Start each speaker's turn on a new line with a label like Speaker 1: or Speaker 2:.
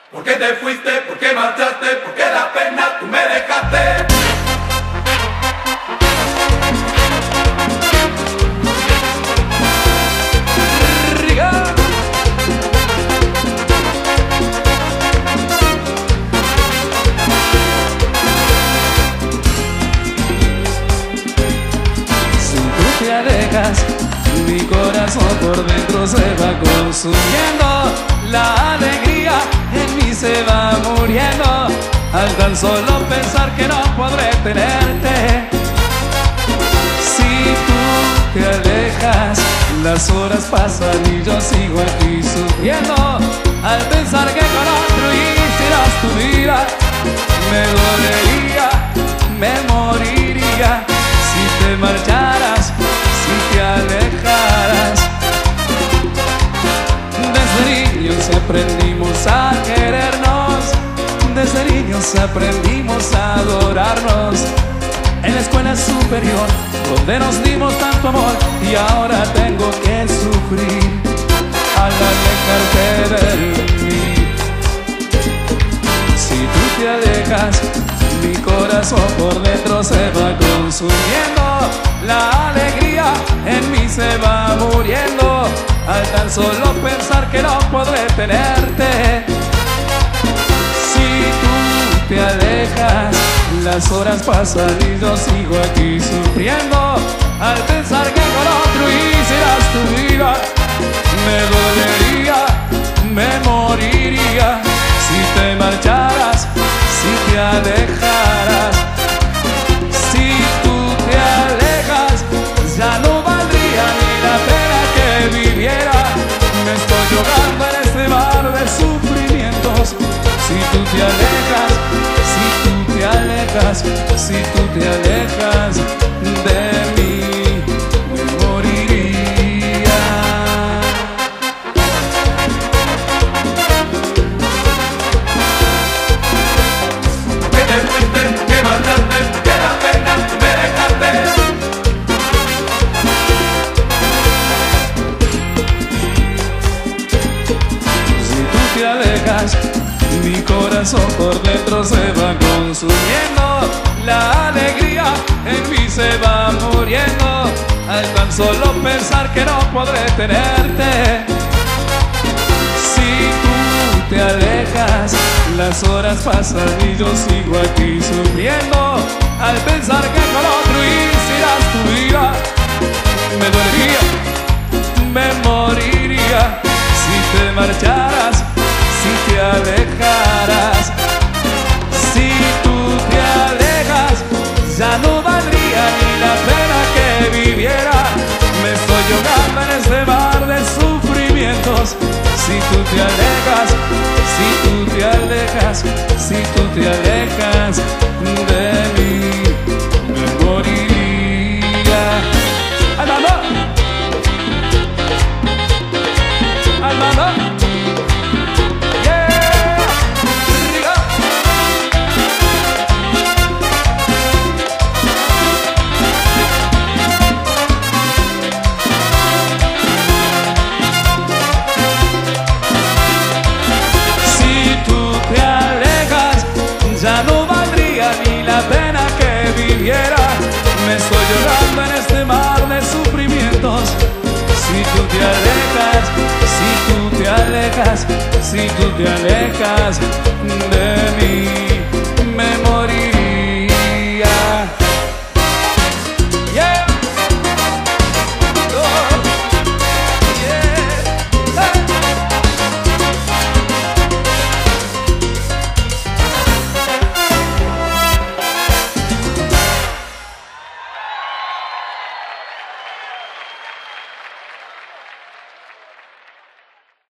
Speaker 1: ¿Por qué te fuiste? ¿Por qué marchaste? ¿Por qué la pena tú me dejaste?
Speaker 2: Si tú te alejas, mi corazón por dentro se va consumiendo. La alegría en mí se va muriendo al tan solo pensar que no podré tenerte. Si tú te alejas, las horas pasan y yo sigo aquí sufriendo al pensar que con otro hicieras tu vida. Me dolería, me moriría si te marcharas, si te alejaras. Desde niños aprendimos a querernos, desde niños aprendimos a adorarnos. En la escuela superior, donde nos dimos tanto amor, y ahora tengo que sufrir al alejarte de mí. Si tú te alejas, mi corazón por dentro se va consumiendo. La alegría en mí se va muriendo al tan solo pensar que no podré tenerte. Si tú te alejas, las horas pasan y yo sigo aquí sufriendo al pensar que con otro hicieras tu vida. Me dolería, me moriría si te marcharas, si te alejaras. Si tú te alejas, ya no valdría ni la pena que viviera. Me estoy ahogando en este mar de sufrimientos. Si tú te alejas, si tú te alejas, si tú te alejas de mí, me moriría.
Speaker 1: ¿Por qué te fuiste? ¿Por qué marchaste? ¿Por qué la pena tú me dejaste?
Speaker 2: Si tú te alejas, mi corazón por dentro se va consumiendo. La alegría en mí se va muriendo al tan solo pensar que no podré tenerte. Si tú te alejas, las horas pasan y yo sigo aquí sufriendo al pensar que con otro hicieras tu vida. Me dolería, me moriría si te marcharas, si te alejaras. Si tú te alejas, ya no valdría ni la pena que viviera. Me estoy ahogando en este mar de sufrimientos. Si tú te alejas, si tú te alejas, si tú te alejas de mí, me moriría. ¡Almando! ¡Almando! Ya no valdría ni la pena que viviera. Me estoy llorando en este mar de sufrimientos. Si tú te alejas, si tú te alejas, si tú te alejas de mí.